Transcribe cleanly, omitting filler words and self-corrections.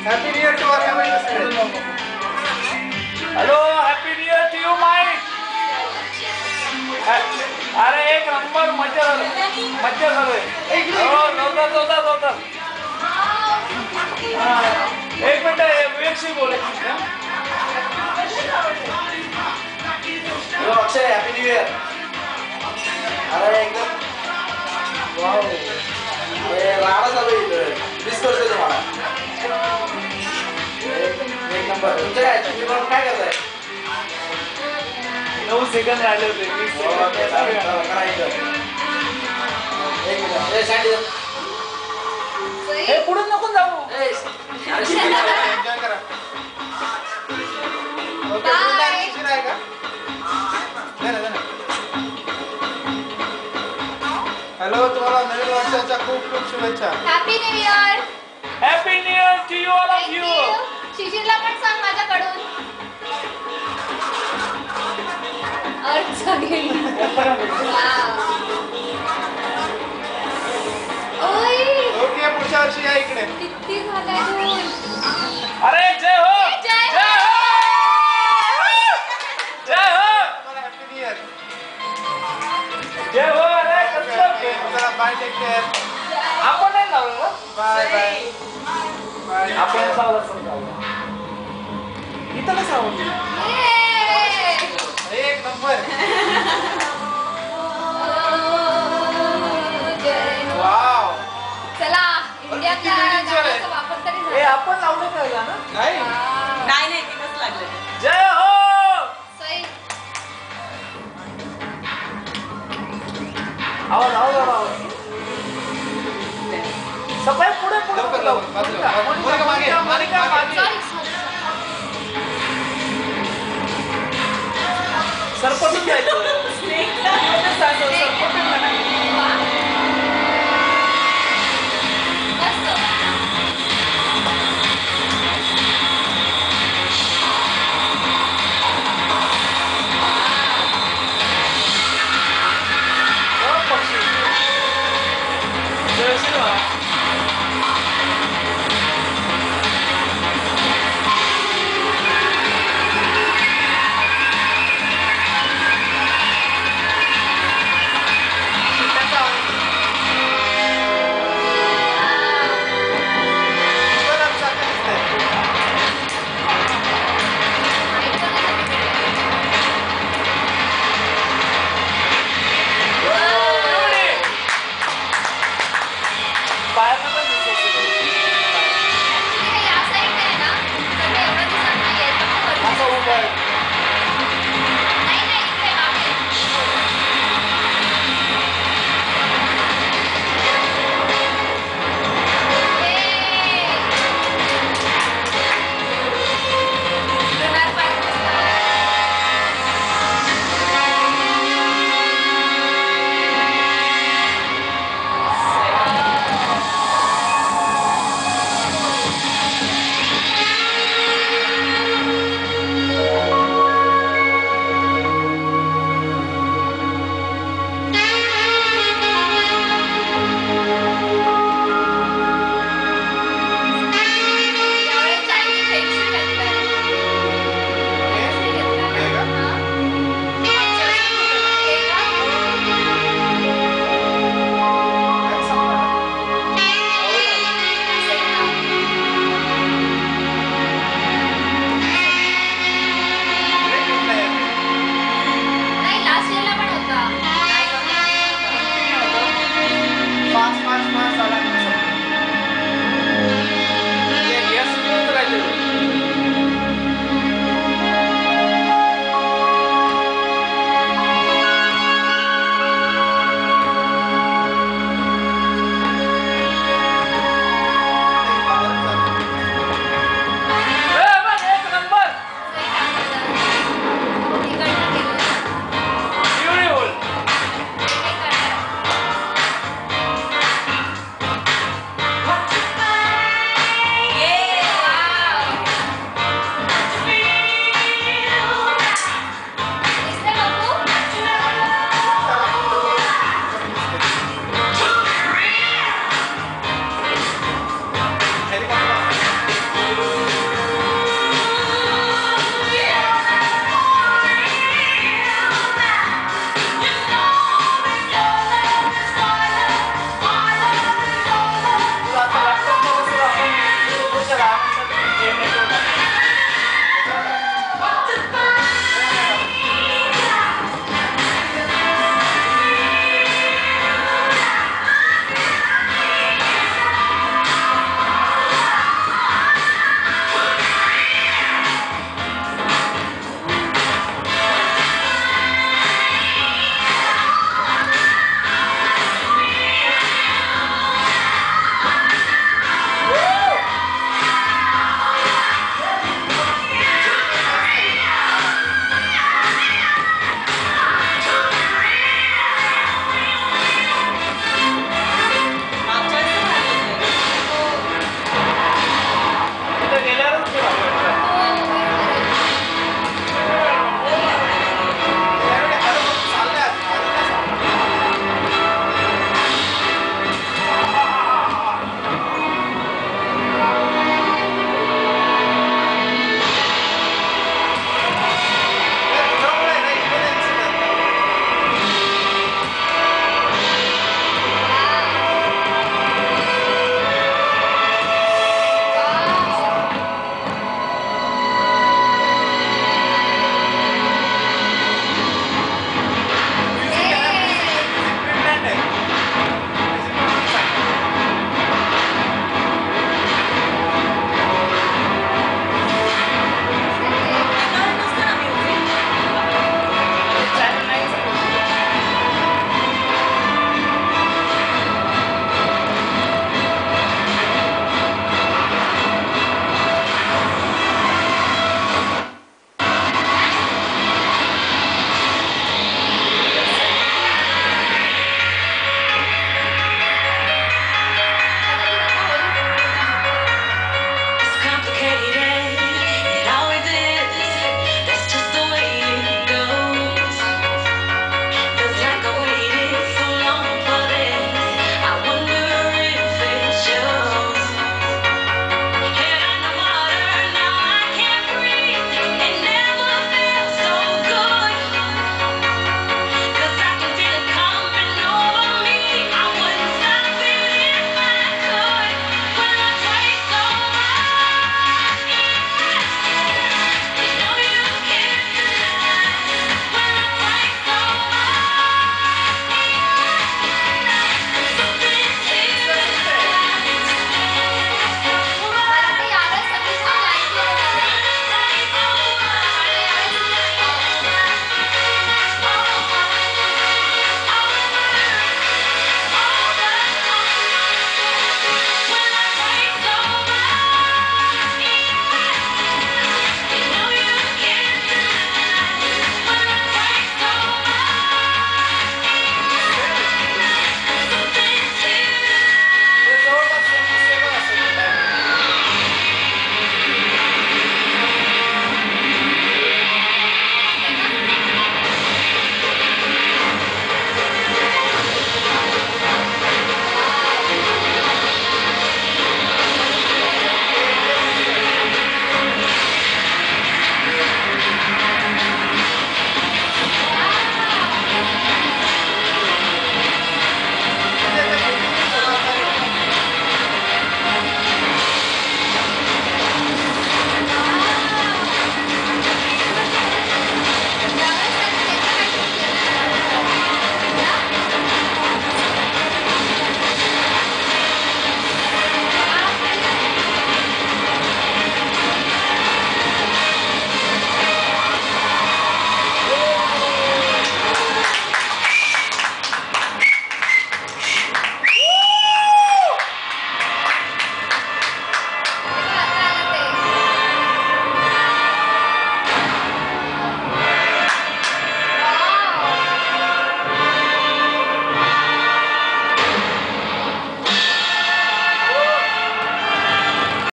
Happy new year to all. Hello, happy new year to you Mike. अरे एक number मजा झालं, मजा झालं. हो, जोरदार. एक मिनिट विवेकशी बोलायची. Hello Akshay, happy new year. अरे एकदम वाव, राडा चालू आहे. मिस करतोय तुम्हाला. एक नंबर. तुमचं काय, तुम्ही पण काय करताय? 9 सेकंद राहिले होते. 20 सेकंद. हे पुढे नको जाऊ. एन्जॉय करा. हॅलो, तुम्हाला नवीन वर्षाच्या खूप खूप शुभेच्छा. Happy new year. Happy new year to you all of you. शिशिरला पण सांग माझ्याकडून. अर्थ गेली. ओके, पुढच्या वर्षी या इकडे. किती झालंय. अरे जय हो, जय हो. जय हो, हॅपी न्यू इयर. जय हो. अरे चला, बाय, टेक केअर. आपण नाही लावलं. Bye bye bye. आपण चालला समजा इथं कसं आवडतं. एक नंबर. वाव. चला, इंडिया गाण्याचा वापर तरी हे झाला. आपण लावलं का गाणं? नाही नाही तिथंच लागलं. जय हो. सई. आवाज. सगळे पुढे लवकर, लवकर, बाजूला. मागे